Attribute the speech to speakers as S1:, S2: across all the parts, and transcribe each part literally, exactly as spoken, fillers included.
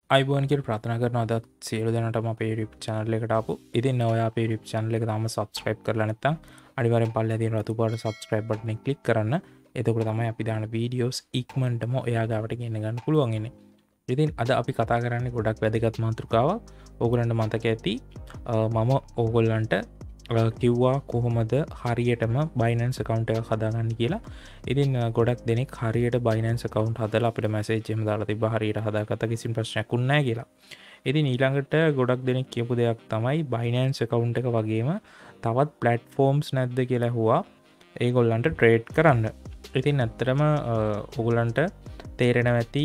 S1: අයිබෝන් කියල ප්‍රාථනා කරන අදත් සියලු දෙනටම අපේ YouTube channel එකට ආපු. ඉතින් ඔයා අපේ YouTube channel එක තාම subscribe කරලා නැත්නම් අනිවාර්යෙන් පල්ලෙහා තියෙන රතු පාට subscribe button එක click කරන්න. එතකොට තමයි අපි දාන videos ඉක්මනටම ඔයා ගාවට ගෙන්න ගන්න පුළුවන් ඉන්නේ. ඉතින් අද අපි කතා කරන්නේ ගොඩක් වැදගත් මාතෘකාවක්. ඕගොල්ලන්ට මතක ඇති මම ඕගොල්ලන්ට කිව්වා කොහොමද හරියටම Binance account එක හදාගන්න කියලා. ඉතින් ගොඩක් දෙනෙක් හරියට Binance account හදලා අපිට message එහෙම දාලා තිබ්බා හරියට හදාගත්ත කිසිම ප්‍රශ්නයක් උන්නේ නැහැ කියලා. ඉතින් ඊළඟට ගොඩක් දෙනෙක් කියපු දෙයක් තමයි Binance account එක වගේම තවත් platforms නැද්ද කියලා ඇහුවා ඒගොල්ලන්ට trade කරන්න. ඉතින් ඇත්තටම ඕගොල්ලන්ට තේරෙනවා ඇති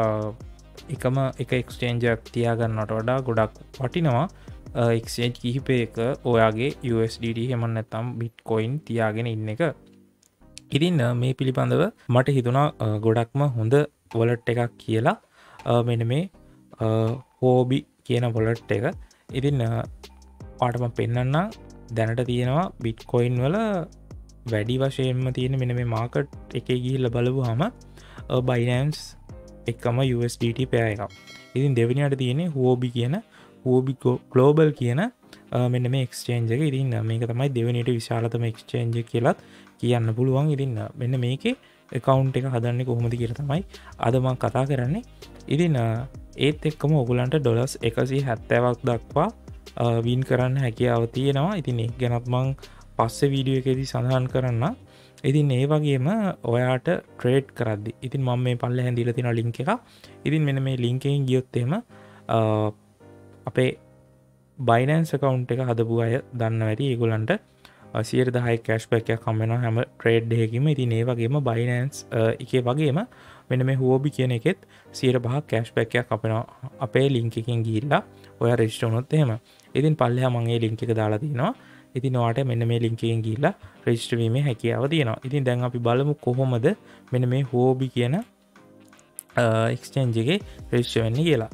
S1: එකම එක exchange එකක් තියාගන්නවට වඩා ගොඩක් වටිනවා exchange කිහිපයක ඔයාගේ U S D T එහෙම නැත්නම් Bitcoin තියාගෙන ඉන්න එක. ඉතින් මේ පිළිබඳව මට හිතුණා ගොඩක්ම හොඳ wallet එකක් කියලා මෙන්න මේ Huobi කියන wallet එක. ඉතින් ඔයාලට මම පෙන්නන්නම් දැනට තියෙනවා Bitcoin වල වැඩි වශයෙන්ම තියෙන මෙන්න මේ market එකේ ගිහිල්ලා බලුවාම Binance එකම U S D T pair එකක්. ඉතින් දෙවෙනියට තියෙන්නේ Huobi කියන Huobi Global කියන මෙන්න මේ exchange එක. ඉතින් මේක තමයි දෙවෙනියට විශාලතම exchange එක කියලා කියන්න පුළුවන්. ඉතින් මෙන්න මේකේ account එක හදන්නේ කොහොමද කියලා තමයි අද මම කතා කරන්නේ. ඉතින් ඒත් එක්කම ඔයගලන්ට ඩොලර්ස් එකසිය හැත්තෑවක් දක්වා win කරන්න හැකියාව තියෙනවා. ඉතින් ඒක ගැනත් මම පස්සේ වීඩියෝ එකේදී සඳහන් කරන්න. ඉතින් ඒ වගේම ඔයාට trade කරද්දි ඉතින් මම මේ පල්ලෙහෙන් දීලා තියෙන link එක. ඉතින් මෙන්න මේ link එකෙන් ගියොත් එහෙම අපේ Binance account එක හදපු අය දන්නවා ඇති ඒගොල්ලන්ට සියයට දහය cashback එකක් හම්බ වෙනවා හැම trade එකකම. ඉතින් ඒ වගේම Binance එකේ වගේම මෙන්න මේ Huobi කියන එකෙත් සියයට පහක් cashback එකක් අපේනවා අපේ link එකෙන් ගිහිල්ලා ඔයා register වුණොත් එහෙම. ඉතින් පල්ලෙහා මම මේ link එක දාලා තිනවා. ඉතින් ඔයාට මෙන්න මේ link එකෙන් ගිහිල්ලා register වීමේ හැකියාව තියෙනවා. ඉතින් දැන් අපි බලමු කොහොමද මෙන්න මේ Huobi කියන exchange එකේ register වෙන්නේ කියලා.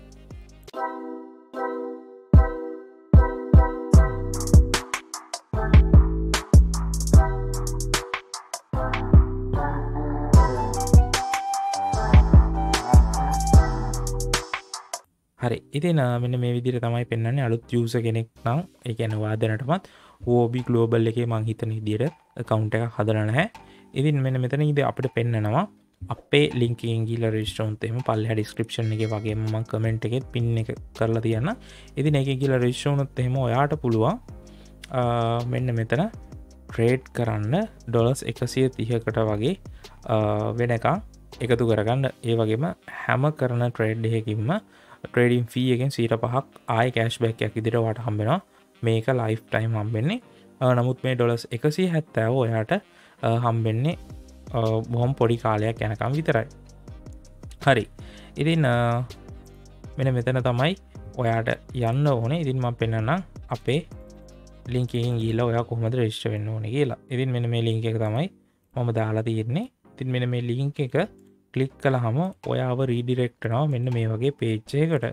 S1: හරි. ඉතින් මෙන්න මේ විදිහට තමයි පෙන්වන්නේ අලුත් user කෙනෙක් නම් ඒ කියන්නේ වාදනටමත් Huobi Global එකේ මං හිතන විදිහට account එකක් හදලා නැහැ. ඉතින් මෙන්න මෙතන ඉතින් අපිට පෙන්නනවා අපේ link එකෙන් ගිහලා register වුණොත් එහෙම පල්ලෙහා description එකේ වගේම මම comment එකෙත් pin එක කරලා තියන්න. ඉතින් ඒකේ ගිහලා register වුණොත් එහෙම ඔයාට පුළුවන් මෙන්න මෙතන trade කරන්න ඩොලර්ස් එකසිය තිහකට වගේ වෙනකන් එකතු කරගන්න. ඒ වගේම හැම කරන trade එකකින්ම trading fee එකෙන් සියයට පහක් ආය cashback එකක් විදිහට ඔයාට හම්බ වෙනවා. මේක lifetime හම්බෙන්නේ. නමුත් මේ ඩොලර්ස් එකසිය හැත්තෑ ඔයාට හම්බෙන්නේ බොහොම පොඩි කාලයක් යනකම් විතරයි. හරි. ඉතින් මෙන්න මෙතන තමයි ඔයාට යන්න ඕනේ. ඉතින් මම පෙන්නන්නම් අපේ link එකෙන් ගිහලා ඔයා කොහොමද register වෙන්න ඕනේ කියලා. ඉතින් මෙන්න මේ link එක තමයි මම දාලා තියෙන්නේ. ඉතින් මෙන්න මේ link එක ක්ලික් කළාම ඔයාව රීඩිරෙක්ට් කරනවා මෙන්න මේ වගේ page එකකට.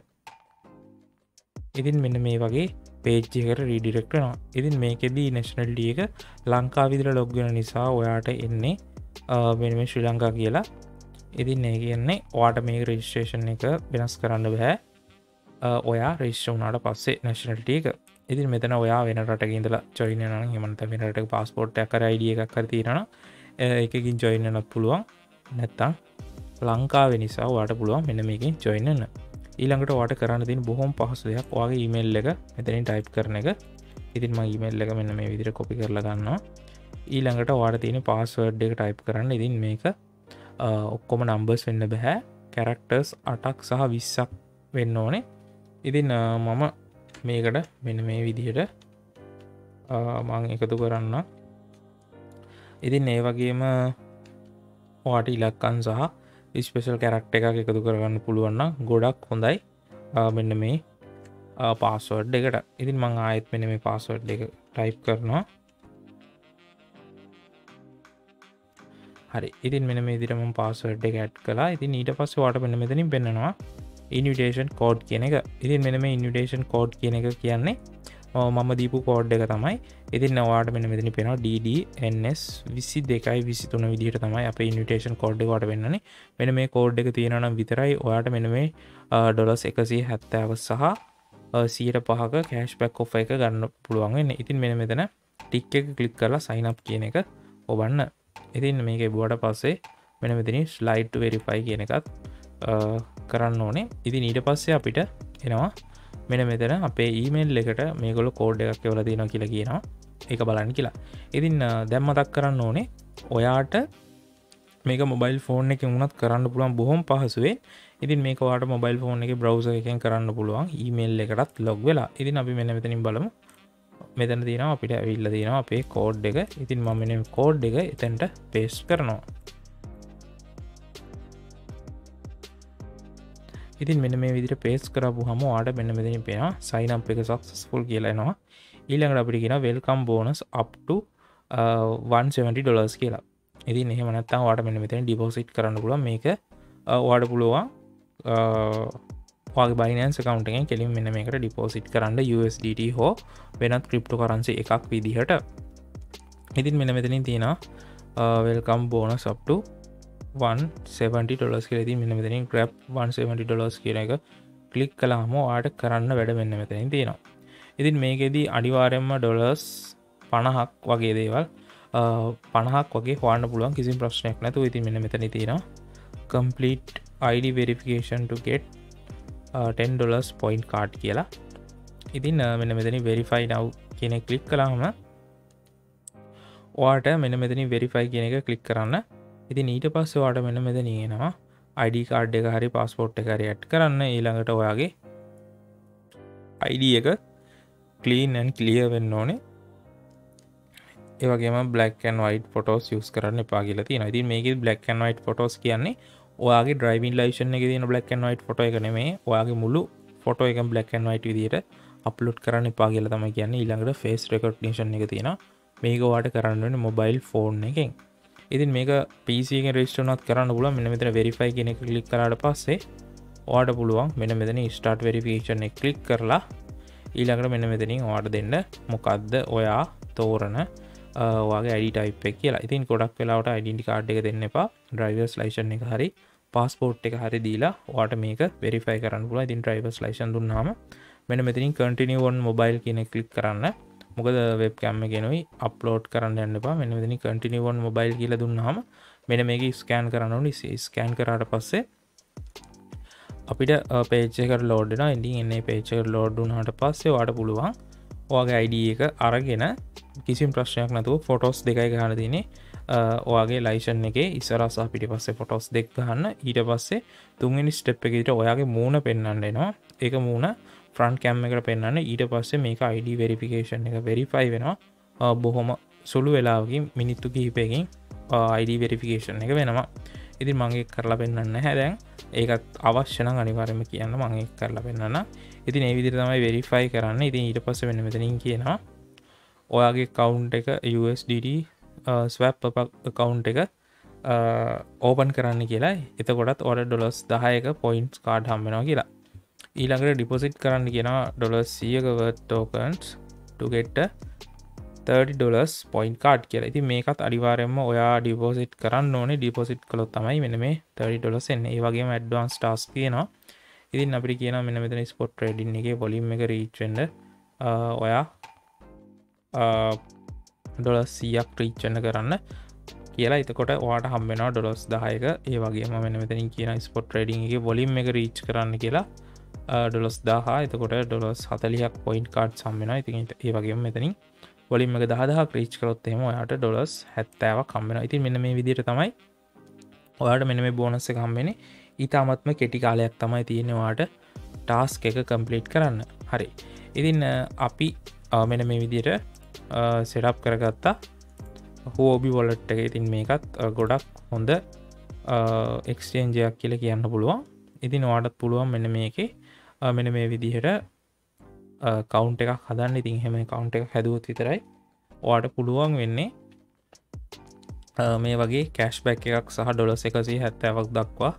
S1: ඉතින් මෙන්න මේ වගේ page එකකට රීඩිරෙක්ට් වෙනවා. ඉතින් මේකෙදී nationality එක ලංකාව විතර log වෙන නිසා ඔයාට එන්නේ මෙන්න මේ ශ්‍රී ලංකා කියලා. ඉතින් ඒ කියන්නේ ඔයාට මේ registration එක වෙනස් කරන්න බෑ. ඔයා register වුණාට පස්සේ nationality එක. ඉතින් මෙතන ඔයා වෙන රටක ඉඳලා join වෙනවා නම් එහෙම නැත්නම් වෙන රටක passport එකක් හරි I D එකක් හරි තියෙනවා නම් ඒකකින් join වෙන්නත් පුළුවන්. නැත්තම් ලංකාවේ නිසා ඔයාට පුළුවන් මෙන්න මේකෙන් join වෙන්න. ඊළඟට ඔයාට කරන්න තියෙන බොහොම පහසු දෙයක් ඔයාගේ email එක මෙතනින් type කරන එක. ඉතින් මම email එක මෙන්න මේ විදිහට copy කරලා ගන්නවා. ඊළඟට ඔයාට තියෙන password එක type කරන්න. ඉතින් මේක ඔක්කොම numbers වෙන්න බෑ. characters අටක් සහ විස්සක් වෙන්න ඕනේ. ඉතින් මම මේකට මෙන්න මේ විදිහට මම එකතු කරන්න. ඉතින් ඒ වගේම ඔයාට ඉලක්කම් සහ ස්පෙෂල් කැරක්ටර් එකක් එකතු කරගන්න පුළුවන් නම් ගොඩක් හොඳයි මෙන්න මේ පාස්වර්ඩ් එකට. ඉතින් මම ආයෙත් මෙන්න මේ පාස්වර්ඩ් එක ටයිප් කරනවා. හරි. ඉතින් මෙන්න මේ විදිහට මම පාස්වර්ඩ් එක ඇඩ් කළා. ඉතින් ඊට පස්සේ ඔයාට මෙන්න මෙතනින් පෙන්නනවා invitation code කියන එක. ඉතින් මෙන්න මේ invitation code කියන එක කියන්නේ මම දීපු කෝඩ් එක තමයි. ඉතින් ඔයාලට මෙන්න මෙතන පේනවා D D N S විසි දෙකයි විසි තුන විදිහට තමයි අපේ ඉන්විටේෂන් කෝඩ් එක ඔයාලට වෙන්නනේ. මෙන්න මේ කෝඩ් එක තියෙනවා නම් විතරයි ඔයාලට මෙන්න මේ ඩොලර්ස් එකසිය හැත්තෑව සහ සියයට පහක කෑෂ්බැක් ඔෆර් එක ගන්න පුළුවන් වෙන්නේ. ඉතින් මෙන්න මෙතන ටික් එක ක්ලික් කරලා sign up කියන එක ඔබන්න. ඉතින් මේක එබුවට පස්සේ මෙන්න මෙතනින් slide to verify කියන එකත් කරන්න ඕනේ. ඉතින් ඊට පස්සේ අපිට එනවා මෙන්න මෙතන අපේ ඊමේල් එකට මේගොල්ලෝ කෝඩ් එකක් එවලා තියෙනවා කියලා කියනවා. ඒක බලන්න කියලා. ඉතින් දැන් මතක් කරන්න ඕනේ ඔයාට මේක මොබයිල් ෆෝන් එකකින් වුණත් කරන්න පුළුවන් බොහොම පහසුවෙන්. ඉතින් මේක ඔයාට මොබයිල් ෆෝන් එකේ බ්‍රවුසර් එකෙන් කරන්න පුළුවන් ඊමේල් එකටත් ලොග් වෙලා. ඉතින් අපි මෙන්න මෙතනින් බලමු. මෙතන තියෙනවා අපිට ඇවිල්ලා තියෙනවා අපේ කෝඩ් එක. ඉතින් මම මෙන්න කෝඩ් එක එතනට පේස්ට් කරනවා. ඉතින් මෙන්න මේ විදිහට පේස්ට් කරපුවාම ඔයාලට මෙන්න මෙතනින් පේනවා sign up එක successful කියලා එනවා. ඊළඟට අපිට කියනවා welcome bonus up to one hundred seventy dollars කියලා. ඉතින් එහෙම නැත්නම් ඔයාලට මෙන්න මෙතන deposit කරන්න පුළුවන්. මේක ඔයාලට පුළුවන් ඔයාගේ Binance account එකෙන් කෙලින්ම මෙන්න මේකට deposit කරන්න U S D T හෝ වෙනත් cryptocurrency එකක් විදිහට. ඉතින් මෙන්න මෙතනින් තියෙනවා welcome bonus up to one hundred seventy dollars කියලා. ඉතින් මෙන්න මෙතනින් grab one hundred seventy dollars කියන එක ක්ලික් කළාම ඔයාලට කරන්න වැඩ මෙන්න මෙතනින් තියෙනවා. ඉතින් මේකෙදී අනිවාර්යයෙන්ම ඩොලර්ස් පනහක් වගේ දේවල් පනහක් වගේ හොයන්න පුළුවන් කිසිම ප්‍රශ්නයක් නැතුව. ඉතින් මෙන්න මෙතන තියෙනවා complete I D verification to get ten dollars point card කියලා. ඉතින් මෙන්න මෙතනින් verify now කියන එක ක්ලික් කළාම ඔයාලට මෙන්න මෙතනින් verify කියන එක ක්ලික් කරන්න. ඉතින් ඊට පස්සේ ඔයාලට මෙන්න මෙතන එනවා I D card එක හරි passport එක හරි add කරන්න. ඊළඟට ඔයාගේ I D එක clean and clear වෙන්න ඕනේ. ඒ වගේම black and white photos use කරන්න එපා කියලා තියෙනවා. ඉතින් මේකේ black and white photos කියන්නේ ඔයාගේ driving license එකේ තියෙන black and white photo එක නෙමෙයි. ඔයාගේ මුළු photo එකම black and white විදියට upload කරන්න එපා කියලා තමයි කියන්නේ. ඊළඟට face recognition එක තියෙනවා. මේක ඔයාලට කරන්න වෙන්නේ mobile phone එකෙන්. ඉතින් මේක P C එකෙන් register වුණත් කරන්න පුළුවන්. මෙන්න මෙතන verify කියන එක ක්ලික් කරාට පස්සේ ඔයාලට පුළුවන් මෙන්න මෙතන start verification එක ක්ලික් කරලා ඊළඟට මෙන්න මෙතනින් ඔයාලට දෙන්න මොකද්ද ඔයා තෝරන ඔයාගේ I D type එක කියලා. ඉතින් ගොඩක් වෙලාවට identity card එක දෙන්න එපා. driver's license එක හරි passport එක හරි දීලා ඔයාලට මේක verify කරන්න පුළුවන්. ඉතින් driver's license දුන්නාම මෙන්න මෙතනින් continue on mobile කියන එක ක්ලික් කරන්න. මොකද webcam එකේනොයි upload කරන්න යන්න එපා. මෙන්න මෙතනින් continue on mobile කියලා දුන්නාම මෙන්න මේක scan කරන්න ඕනේ. scan කරාට පස්සේ අපිට page එකට load වෙනවා. ඉතින් එන්නේ page එකට load වුණාට පස්සේ ඔයාලට පුළුවන් ඔයාගේ I D එක අරගෙන කිසිම ප්‍රශ්නයක් නැතුව photos දෙකයි ගන්න තියෙන්නේ. ඔයාගේ license එකේ ඉස්සරහ සහ පිටිපස්සේ photos දෙක ගන්න. ඊට පස්සේ තුන්වෙනි step එකේ විතර ඔයාගේ මූණ පෙන්වන්න එනවා. ඒක මූණ front cam එකට පෙන්වන්න. ඊට පස්සේ මේක I D verification එක verify වෙනවා. බොහොම සුළු වෙලාවකින් මිනිත්තු කිහිපයකින් I D verification එක වෙනවා. ඉතින් මම ඒක කරලා පෙන්වන්න නැහැ දැන්. ඒකත් අවශ්‍ය නම් අනිවාර්යයෙන්ම කියන්න මම ඒක කරලා පෙන්වන්න. ඉතින් මේ විදිහට තමයි verify කරන්න. ඉතින් ඊට පස්සේ මෙන්න මෙතනින් කියනවා ඔයාගේ account එක U S D T swap account එක open කරන්න කියලා. එතකොටත් ඔයාලට ඩොලර්ස් දහයක points card හම්බ වෙනවා කියලා. ඊළඟට deposit කරන්න කියනවා ඩොලර්ස් සීයක worth tokens to get a thirty dollars point card කියලා. ඉතින් මේකත් අනිවාර්යයෙන්ම ඔයා deposit කරන්න ඕනේ. deposit කළොත් තමයි මෙන්න මේ thirty dollars එන්නේ. ඒ වගේම advance task තියෙනවා. ඉතින් අපිට කියනවා මෙන්න මෙතන spot trading එකේ volume එක reach වෙන්න ඔයා ඩොලර්ස් සීයක් reach වෙන්න කරන්න කියලා. එතකොට ඔයාට හම්බ වෙනවා ඩොලර්ස් දහයක. ඒ වගේම මෙන්න මෙතනින් කියනවා spot trading එකේ volume එක reach කරන්න කියලා ඩොලර්ස් දහ. එතකොට ඩොලර්ස් හතලිහක් point cards හම්බ වෙනවා. ඉතින් ඒ වගේම මෙතනින් volume එක දහ දහක් reach කරොත් එහෙම ඔයාට ඩොලර්ස් හැත්තෑවක් හම්බ වෙනවා. ඉතින් මෙන්න මේ විදිහට තමයි ඔයාට මෙන්න මේ bonus එක හම්බ වෙන්නේ. ඊටාමත්ම කෙටි කාලයක් තමයි තියෙන්නේ ඔයාට task එක complete කරන්න. හරි. ඉතින් අපි මෙන්න මේ විදිහට setup කරගත්තා Huobi wallet එක. ඉතින් මේකත් ගොඩක් හොඳ exchange එකක් කියලා කියන්න පුළුවන්. ඉතින් ඔයාටත් පුළුවන් මෙන්න මේකේ මෙන්න මේ විදිහට account එකක් හදන්න. ඉතින් එහෙම account එකක් හැදුවොත් විතරයි ඔයාට පුළුවන් වෙන්නේ මේ වගේ cashback එකක් සහ ඩොලර්ස් එකසිය හැත්තෑවක් දක්වා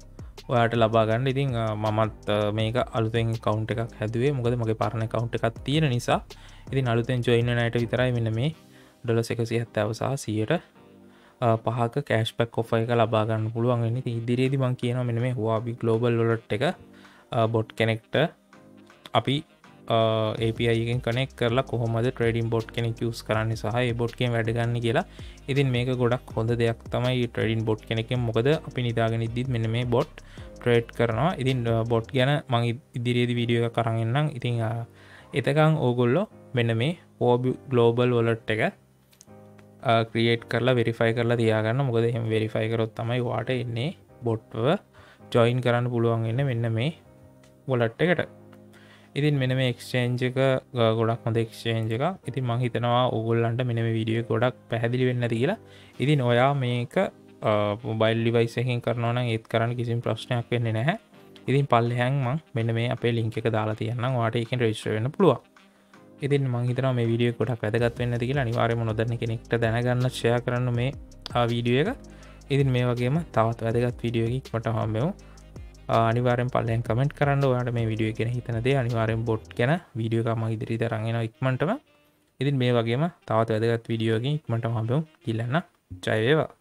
S1: ඔයාට ලබා ගන්න. ඉතින් මමත් මේක අලුතෙන් account එකක් හැදුවේ. මොකද මගේ පරණ account එකක් තියෙන නිසා. ඉතින් අලුතෙන් join වෙන අයට විතරයි මෙන්න මේ ඩොලර් එකසිය හැත්තෑව සහ සියයට පහක කෑෂ්බැක් ඔෆර් එක ලබා ගන්න පුළුවන් වෙන්නේ. ඉතින් ඉදිරියේදී මම කියනවා මෙන්න මේ Huobi Global Wallet එක bot කෙනෙක්ට අපි A P I එකෙන් කනෙක්ට් කරලා කොහොමද trading bot කෙනෙක් use කරන්නේ සහ ඒ bot එකෙන් වැඩ ගන්න කියලා. ඉතින් මේක ගොඩක් හොඳ දෙයක් තමයි trading bot කෙනෙක්ගෙන්. මොකද අපි නිදාගෙන ඉද්දිත් මෙන්න මේ bot trade කරනවා. ඉතින් bot ගැන මම ඉදිරියේදී වීඩියෝ එකක් අරන් එන්නම්. ඉතින් එතකන් ඕගොල්ලෝ මෙන්න මේ Huobi Global Wallet එක ක්‍රියේට් කරලා වෙරිෆයි කරලා තියාගන්න. මොකද එහෙම වෙරිෆයි කරොත් තමයි ඔයාට එන්නේ botව join කරන්න පුළුවන් වෙන්නේ මෙන්න මේ wallet එකට. ඉතින් මෙන්න මේ exchange එක ගොඩක් හොඳ exchange එකක්. ඉතින් මම හිතනවා ඕගොල්ලන්ට මෙන්න මේ වීඩියෝ එක ගොඩක් පැහැදිලි වෙන්න ඇති කියලා. ඉතින් ඔයා මේක mobile device එකකින් කරනවා නම් ඒත් කරන්න කිසිම ප්‍රශ්නයක් වෙන්නේ නැහැ. ඉතින් පල්ලෙහාන් මම මෙන්න මේ අපේ link එක දාලා තියන්නම්. ඔයාට ඒකෙන් register වෙන්න පුළුවන්. ඉතින් මම හිතනවා මේ වීඩියෝ එක ගොඩක් වැදගත් වෙන්න ඇති කියලා. අනිවාර්යයෙන්ම නොදන්න කෙනෙක්ට දැනගන්න share කරන්න මේ වීඩියෝ එක. ඉතින් මේ වගේම තවත් වැදගත් වීඩියෝ එකක් ඉක්මනට හම්බෙමු. අනිවාර්යෙන් පල්ලෙන් කමෙන්ට් කරන්න ඔයාලට මේ වීඩියෝ එක ගැන හිතන දේ. අනිවාර්යෙන් බොට් ගැන වීඩියෝ එකක් මම ඉදිරියට අරන් එනවා ඉක්මනටම. ඉතින් මේ වගේම තවත් වැදගත් වීඩියෝ එකකින් ඉක්මනටම හම්බෙමු. ඊළඟ ජය වේවා.